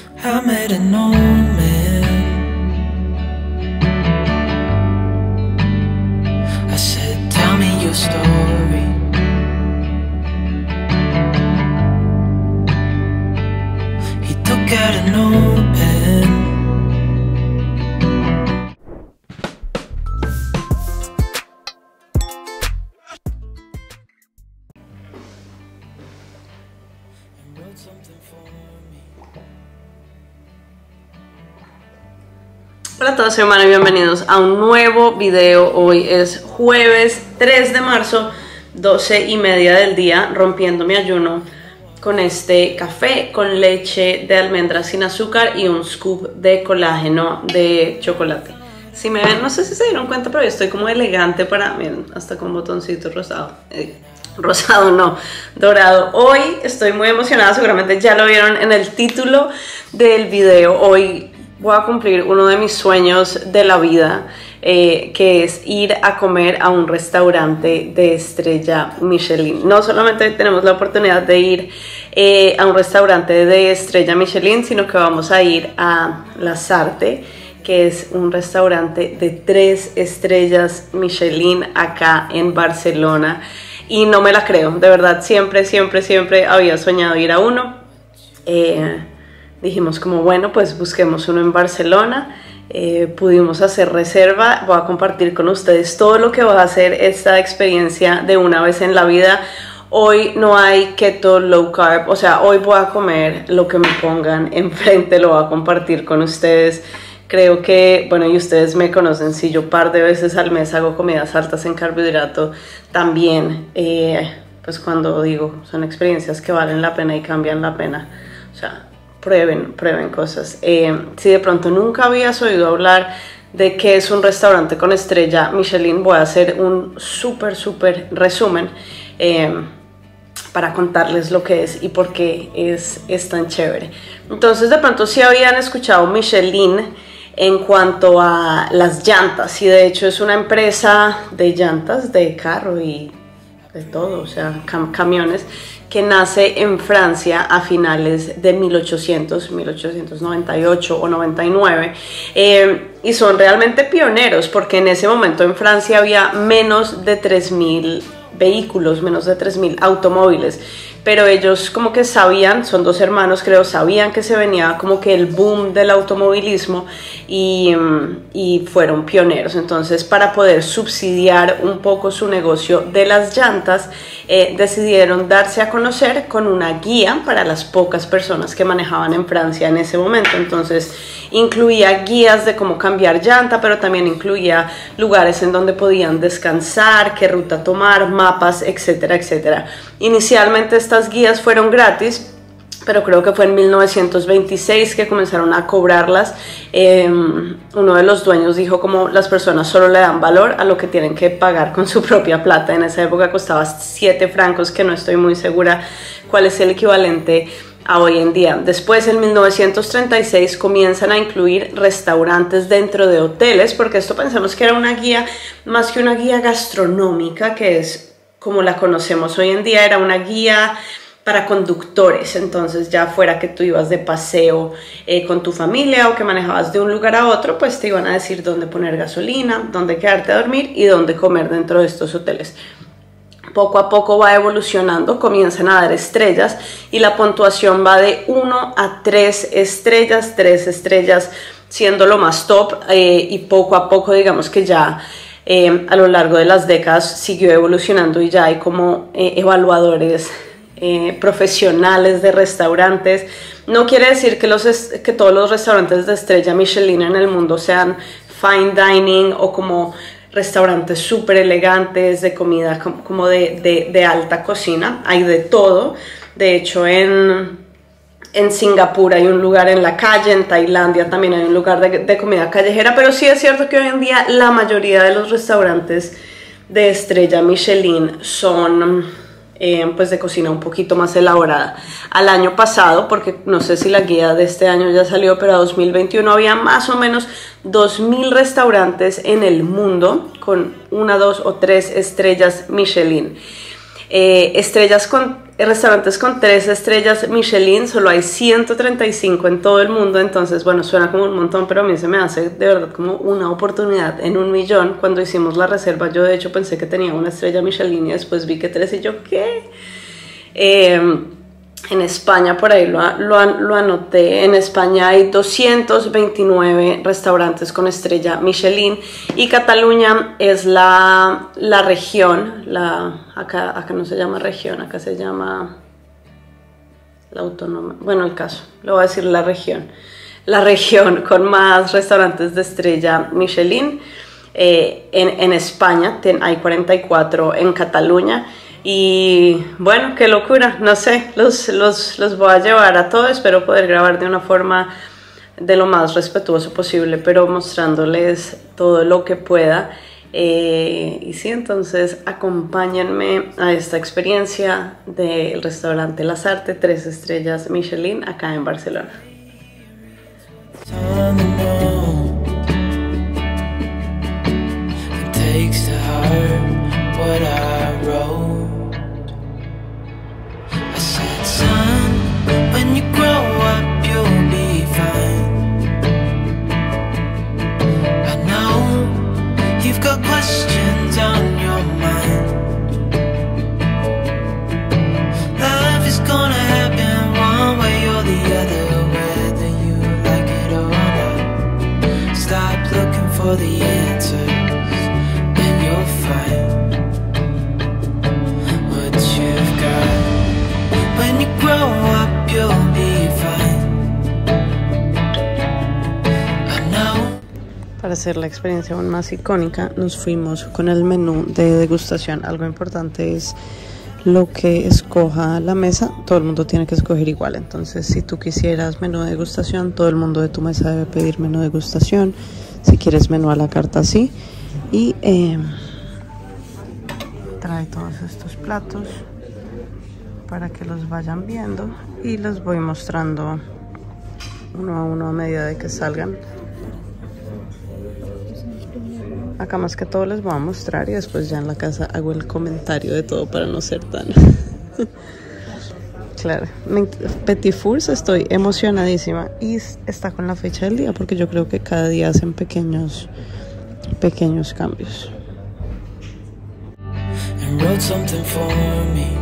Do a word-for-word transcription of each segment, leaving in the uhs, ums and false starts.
I met an old man. I said, tell me your story. He took out an old pen. Hola a todos, soy Manu y bienvenidos a un nuevo video. Hoy es jueves tres de marzo, doce y media del día, rompiendo mi ayuno con este café con leche de almendras sin azúcar y un scoop de colágeno de chocolate. Si me ven, no sé si se dieron cuenta, pero yo estoy como elegante para, miren, hasta con botoncito rosado. Eh, rosado no, dorado. Hoy estoy muy emocionada, seguramente ya lo vieron en el título del video. Hoy voy a cumplir uno de mis sueños de la vida, eh, que es ir a comer a un restaurante de estrella Michelin. No solamente tenemos la oportunidad de ir eh, a un restaurante de estrella Michelin, sino que vamos a ir a La Sarte, que es un restaurante de tres estrellas Michelin acá en Barcelona. Y no me la creo, de verdad, siempre, siempre, siempre había soñado ir a uno. Eh, Dijimos como, bueno, pues busquemos uno en Barcelona, eh, pudimos hacer reserva. Voy a compartir con ustedes todo lo que va a hacer esta experiencia de una vez en la vida. Hoy no hay keto, low carb, o sea, hoy voy a comer lo que me pongan enfrente, lo voy a compartir con ustedes. Creo que, bueno, y ustedes me conocen, si yo un par de veces al mes hago comidas altas en carbohidrato, también, eh, pues cuando digo, son experiencias que valen la pena y cambian la pena, o sea, prueben, prueben cosas. Eh, si de pronto nunca habías oído hablar de qué es un restaurante con estrella Michelin, voy a hacer un súper, súper resumen eh, para contarles lo que es y por qué es, es tan chévere. Entonces, de pronto sí habían escuchado Michelin en cuanto a las llantas, y de hecho es una empresa de llantas, de carro y de todo, o sea, cam camiones, que nace en Francia a finales de mil ochocientos, mil ochocientos noventa y ocho o noventa y nueve, eh, y son realmente pioneros porque en ese momento en Francia había menos de tres mil vehículos, menos de tres mil automóviles, pero ellos como que sabían, son dos hermanos creo, sabían que se venía como que el boom del automovilismo y, y fueron pioneros. Entonces, para poder subsidiar un poco su negocio de las llantas, eh, decidieron darse a conocer con una guía para las pocas personas que manejaban en Francia en ese momento. Entonces, incluía guías de cómo cambiar llanta, pero también incluía lugares en donde podían descansar, qué ruta tomar, mapas, etcétera, etcétera. Inicialmente estas guías fueron gratis, pero creo que fue en mil novecientos veintiséis que comenzaron a cobrarlas. Eh, uno de los dueños dijo como las personas solo le dan valor a lo que tienen que pagar con su propia plata. En esa época costaba siete francos, que no estoy muy segura cuál es el equivalente a hoy en día. Después, en mil novecientos treinta y seis, comienzan a incluir restaurantes dentro de hoteles, porque esto pensamos que era una guía, más que una guía gastronómica, que es como la conocemos hoy en día, era una guía para conductores. Entonces, ya fuera que tú ibas de paseo eh, con tu familia o que manejabas de un lugar a otro, pues te iban a decir dónde poner gasolina, dónde quedarte a dormir y dónde comer dentro de estos hoteles. Poco a poco va evolucionando, comienzan a dar estrellas y la puntuación va de uno a tres estrellas, tres estrellas siendo lo más top, eh, y poco a poco digamos que ya eh, a lo largo de las décadas siguió evolucionando y ya hay como eh, evaluadores eh, profesionales de restaurantes. No quiere decir que, los que todos los restaurantes de estrella Michelin en el mundo sean fine dining o como restaurantes súper elegantes de comida como de, de, de alta cocina. Hay de todo. De hecho, en, en Singapur hay un lugar en la calle, en Tailandia también hay un lugar de, de comida callejera, pero sí es cierto que hoy en día la mayoría de los restaurantes de estrella Michelin son eh, pues de cocina un poquito más elaborada. Al año pasado, porque no sé si la guía de este año ya salió, pero a dos mil veintiuno había más o menos dos mil restaurantes en el mundo con una, dos o tres estrellas Michelin. Eh, estrellas con restaurantes con tres estrellas Michelin, solo hay ciento treinta y cinco en todo el mundo, entonces bueno, suena como un montón, pero a mí se me hace de verdad como una oportunidad en un millón. Cuando hicimos la reserva yo de hecho pensé que tenía una estrella Michelin y después vi que tres y yo, ¿qué? Eh, en España, por ahí lo, lo, lo anoté, en España hay doscientos veintinueve restaurantes con estrella Michelin y Cataluña es la, la región, la, acá, acá no se llama región, acá se llama la autónoma, bueno el caso, lo voy a decir la región, la región con más restaurantes de estrella Michelin. Eh, en, en España ten, hay cuarenta y cuatro, en Cataluña. Y bueno, qué locura, no sé, los, los, los voy a llevar a todos, espero poder grabar de una forma de lo más respetuoso posible, pero mostrándoles todo lo que pueda. Eh, y sí, entonces acompáñenme a esta experiencia del restaurante Lasarte, tres estrellas Michelin, acá en Barcelona. When you grow up, you'll be fine. I know you've got questions on your mind. Life is gonna happen one way or the other, whether you like it or not. Stop looking for the answers and you'll find what you've got. When you grow up, you'll be fine. I know. Para hacer la experiencia aún más icónica, nos fuimos con el menú de degustación. Algo importante es lo que escoja la mesa, todo el mundo tiene que escoger igual. Entonces, si tú quisieras menú de degustación, todo el mundo de tu mesa debe pedir menú de degustación. Si quieres menú a la carta, sí. Y eh, trae todos estos platos para que los vayan viendo y los voy mostrando uno a uno a medida de que salgan. Acá más que todo les voy a mostrar y después ya en la casa hago el comentario de todo para no ser tan... Claro, Petit Fours, estoy emocionadísima y está con la fecha del día porque yo creo que cada día hacen pequeños, pequeños cambios. And wrote something for me.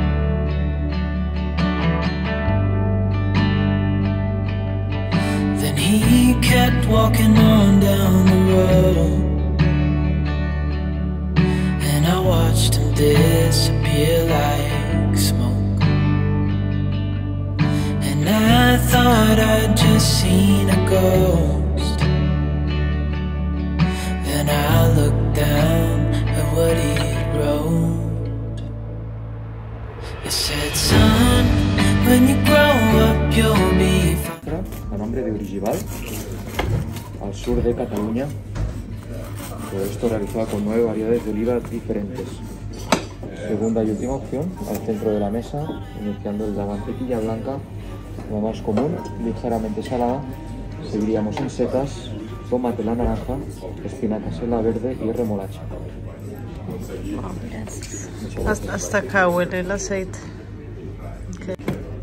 Then he kept walking on down the road, and I watched him disappear like smoke. And I thought I'd just seen a ghost. Then I looked down at what he wrote. It said, son, when you grow up you'll be fine. A nombre de Origival, al sur de Cataluña. Todo esto realizado con nueve variedades de oliva diferentes. Segunda y última opción, al centro de la mesa, iniciando la mantequilla blanca, como más común, ligeramente salada. Seguiríamos en setas, tomate a la naranja, espinacas en la verde y remolacha. Hasta, hasta acá huele el aceite. Okay.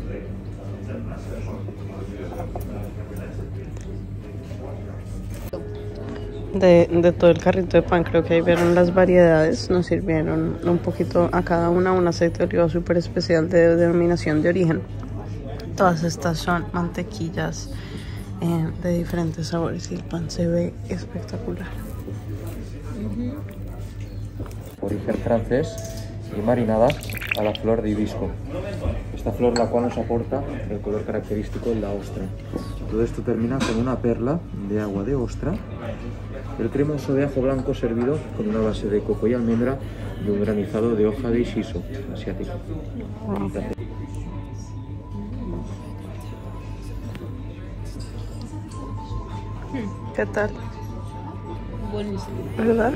De, de todo el carrito de pan, creo que ahí vieron las variedades. Nos sirvieron un poquito a cada una un aceite de oliva súper especial de denominación de origen. Todas estas son mantequillas eh, de diferentes sabores y el pan se ve espectacular. Origen francés y marinadas a la flor de hibisco. Esta flor la cual nos aporta el color característico de la ostra. Todo esto termina con una perla de agua de ostra, el cremoso de ajo blanco servido con una base de coco y almendra y un granizado de hoja de shiso asiático. ¿Qué tal? Buenísimo. ¿Verdad?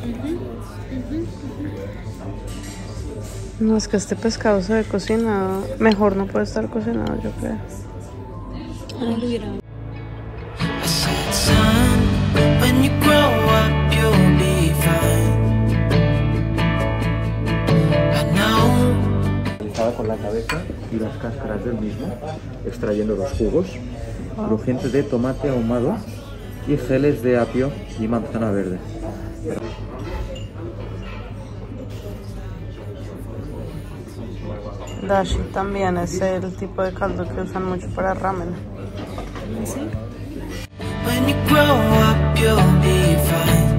No, es que este pescado se ve cocinado. Mejor no puede estar cocinado, yo creo. Ahora lo hubiera. I said, son, when you grow up you'll be fine. I know. Realizada con la cabeza y las cáscaras del mismo, extrayendo los jugos, crujiente de tomate ahumado y geles de apio y manzana verde. Dashi también es el tipo de caldo que usan mucho para ramen. ¿Sí? When you grow up, you'll be fine.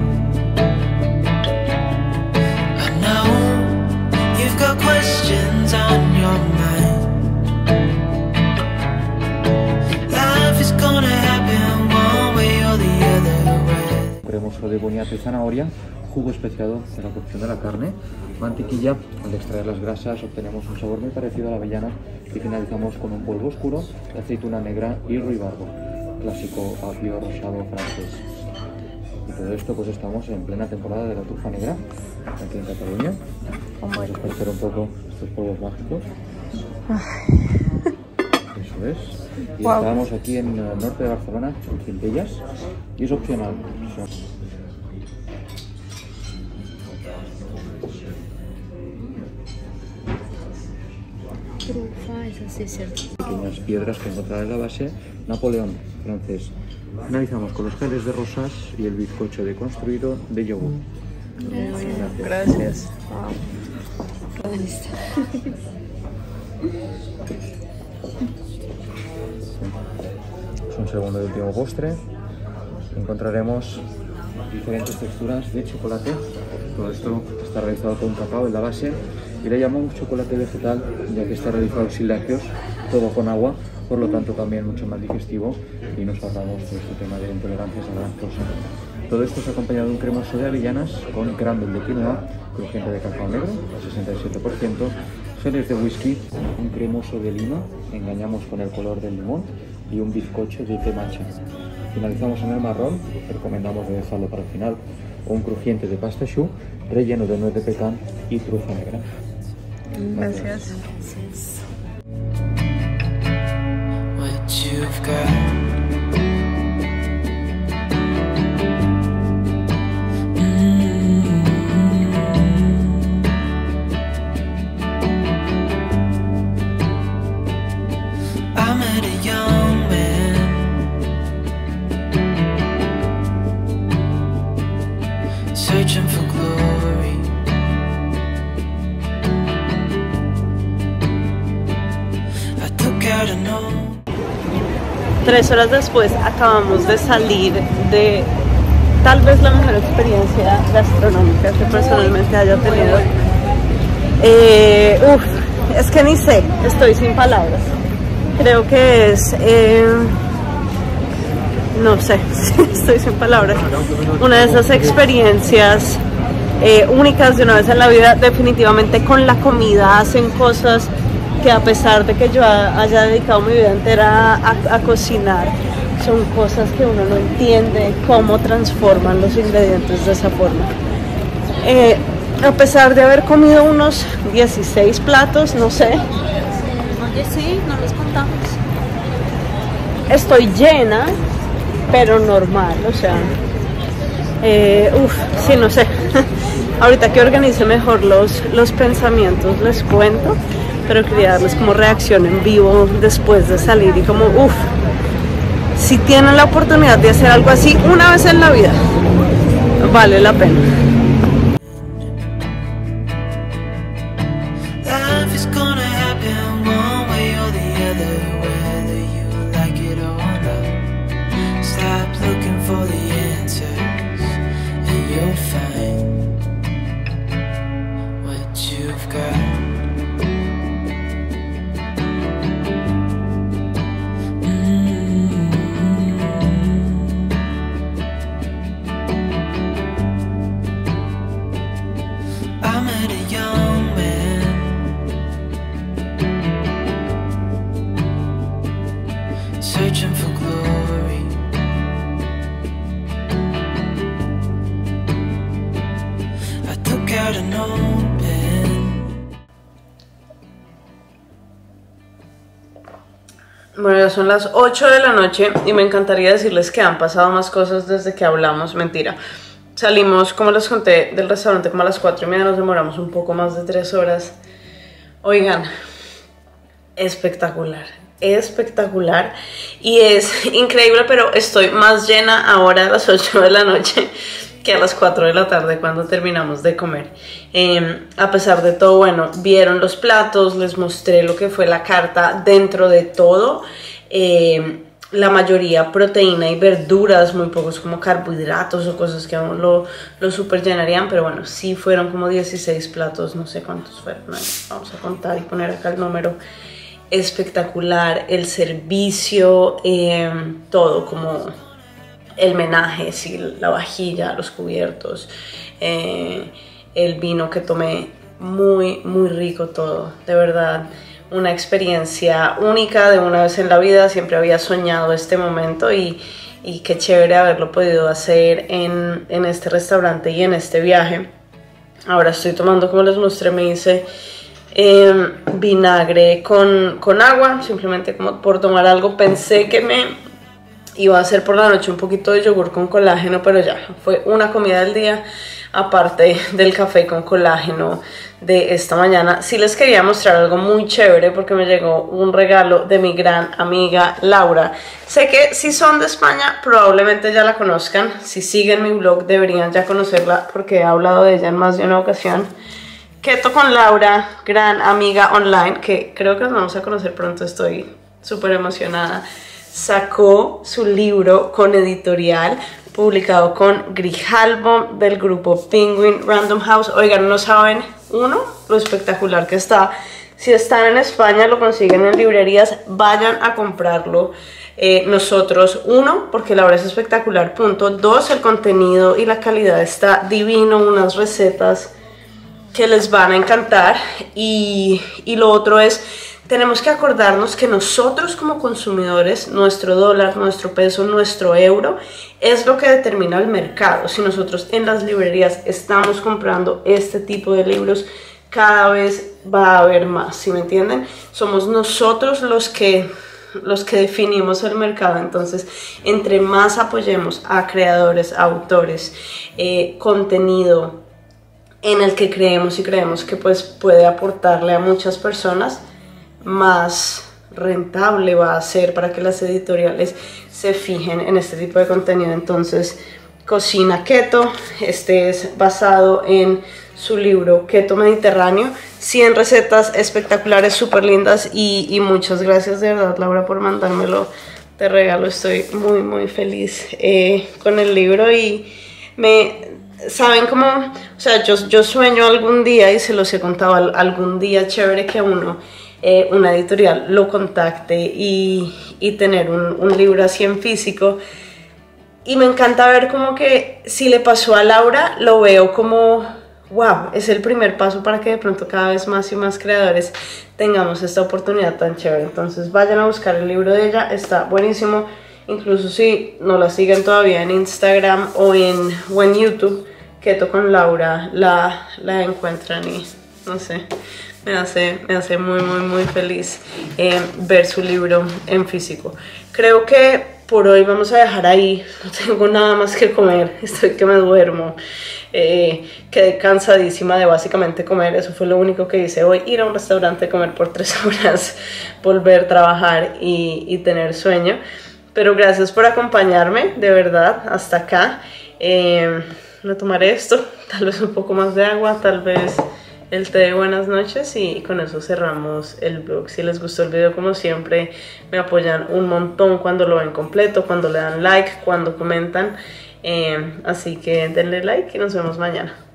I know you've got questions on your mind. Life is gonna happen one way or the other way. Cremoso de boniato y zanahoria, jugo especiado de la cocción de la carne, mantequilla. Al extraer las grasas obtenemos un sabor muy parecido a la avellana y finalizamos con un polvo oscuro, aceituna negra y ruibarbo, clásico apio rosado francés. Y todo esto pues estamos en plena temporada de la trufa negra aquí en Cataluña. Vamos a esparcer un poco estos polvos mágicos. Eso es. Y Wow. estamos aquí en el norte de Barcelona, en Centelles, y es opcional. Son Trufa, es así, ¿cierto? pequeñas piedras que encontrarán en la base Napoleón francés. Finalizamos con los geles de rosas y el bizcocho deconstruido de yogur. Gracias. Gracias. Es un segundo y último postre. Encontraremos diferentes texturas de chocolate. Todo esto está realizado con cacao en la base y le llamamos chocolate vegetal, ya que está realizado sin lácteos, todo con agua, por lo tanto también mucho más digestivo y nos ahorramos todo este tema de intolerancias a la lactosa. Todo esto es acompañado de un cremoso de avellanas con crumble de quinoa, crujiente de cacao negro, al sesenta y siete por ciento, geles de whisky, un cremoso de lima, engañamos con el color del limón y un bizcocho de té matcha. Finalizamos en el marrón, recomendamos de dejarlo para el final, o un crujiente de pasta choux relleno de nuez de pecan y trufa negra. Gracias. What you've got. I met a young man searching for glory. I took out a note. Tres horas después acabamos de salir de tal vez la mejor experiencia gastronómica que personalmente haya tenido. Eh, uf, es que ni sé, estoy sin palabras. Creo que es, eh, no sé, estoy sin palabras. Una de esas experiencias eh, únicas de una vez en la vida. Definitivamente con la comida hacen cosas que, a pesar de que yo haya dedicado mi vida entera a, a cocinar, son cosas que uno no entiende cómo transforman los ingredientes de esa forma. Eh, a pesar de haber comido unos dieciséis platos, no sé, Oye, sí, no los contamos. estoy llena, pero normal, o sea, eh, uff, sí, no sé. Ahorita que organice mejor los, los pensamientos les cuento, pero quería darles como reacción en vivo después de salir y como, uff, si tienen la oportunidad de hacer algo así una vez en la vida, vale la pena. Life is gonna happen one way or the other, whether you like it or not. Stop looking for the answers, and you'll find what you've got. I met a young man searching for glory. I took out an old pen. Bueno, ya son las ocho de la noche y me encantaría decirles que han pasado más cosas desde que hablamos. Mentira. Salimos, como les conté, del restaurante como a las cuatro y media, nos demoramos un poco más de tres horas. Oigan, espectacular, espectacular y es increíble, pero estoy más llena ahora a las ocho de la noche que a las cuatro de la tarde cuando terminamos de comer. Eh, a pesar de todo, bueno, vieron los platos, les mostré lo que fue la carta. Dentro de todo, eh, la mayoría proteína y verduras, muy pocos como carbohidratos o cosas que aún lo, lo super llenarían, pero bueno, sí fueron como dieciséis platos, no sé cuántos fueron, no, vamos a contar y poner acá el número. Espectacular, el servicio, eh, todo como el menaje, sí, la vajilla, los cubiertos, eh, el vino que tomé, muy, muy rico todo, de verdad, una experiencia única de una vez en la vida. Siempre había soñado este momento y, y qué chévere haberlo podido hacer en, en este restaurante y en este viaje. Ahora estoy tomando, como les mostré, me hice eh, vinagre con, con agua, simplemente como por tomar algo. Pensé que me iba a hacer por la noche un poquito de yogur con colágeno, pero ya, fue una comida del día, aparte del café con colágeno de esta mañana. Sí les quería mostrar algo muy chévere porque me llegó un regalo de mi gran amiga Laura. Sé que si son de España probablemente ya la conozcan, si siguen mi blog deberían ya conocerla porque he hablado de ella en más de una ocasión. Keto con Laura, gran amiga online, que creo que nos vamos a conocer pronto, estoy súper emocionada. Sacó su libro con editorial, publicado con Grijalbo del grupo Penguin Random House. Oigan, no saben, uno, lo espectacular que está. Si están en España, lo consiguen en librerías, vayan a comprarlo. Eh, nosotros, uno, porque la obra es espectacular, punto. Dos, el contenido y la calidad está divino, unas recetas que les van a encantar. Y, y lo otro es, tenemos que acordarnos que nosotros como consumidores, nuestro dólar, nuestro peso, nuestro euro, es lo que determina el mercado. Si nosotros en las librerías estamos comprando este tipo de libros, cada vez va a haber más, ¿sí me entienden? Somos nosotros los que, los que definimos el mercado. Entonces, entre más apoyemos a creadores, a autores, eh, contenido en el que creemos y creemos que pues puede aportarle a muchas personas, más rentable va a ser para que las editoriales se fijen en este tipo de contenido. Entonces, Cocina Keto, este es basado en su libro Keto Mediterráneo, cien recetas espectaculares, súper lindas, y, y muchas gracias de verdad, Laura, por mandármelo de regalo. Estoy muy muy feliz eh, con el libro y me... ¿Saben cómo? O sea, yo, yo sueño algún día, y se los he contado, algún día chévere que a uno Eh, una editorial lo contacte y, y tener un, un libro así en físico. Y me encanta ver como que si le pasó a Laura, lo veo como wow, es el primer paso para que de pronto cada vez más y más creadores tengamos esta oportunidad tan chévere. Entonces vayan a buscar el libro de ella, está buenísimo. Incluso si no la siguen todavía en Instagram o en, o en YouTube, Keto con Laura, la, la encuentran y no sé, me hace, me hace muy muy muy feliz eh, ver su libro en físico. Creo que por hoy vamos a dejar ahí, no tengo nada más que comer, estoy que me duermo. Eh, quedé cansadísima de básicamente comer, eso fue lo único que hice hoy, ir a un restaurante, comer por tres horas, volver a trabajar y, y tener sueño. Pero gracias por acompañarme, de verdad, hasta acá. Eh, me tomaré esto, tal vez un poco más de agua, tal vez el té de buenas noches, y con eso cerramos el vlog. Si les gustó el video, como siempre, me apoyan un montón cuando lo ven completo, cuando le dan like, cuando comentan. Eh, así que denle like y nos vemos mañana.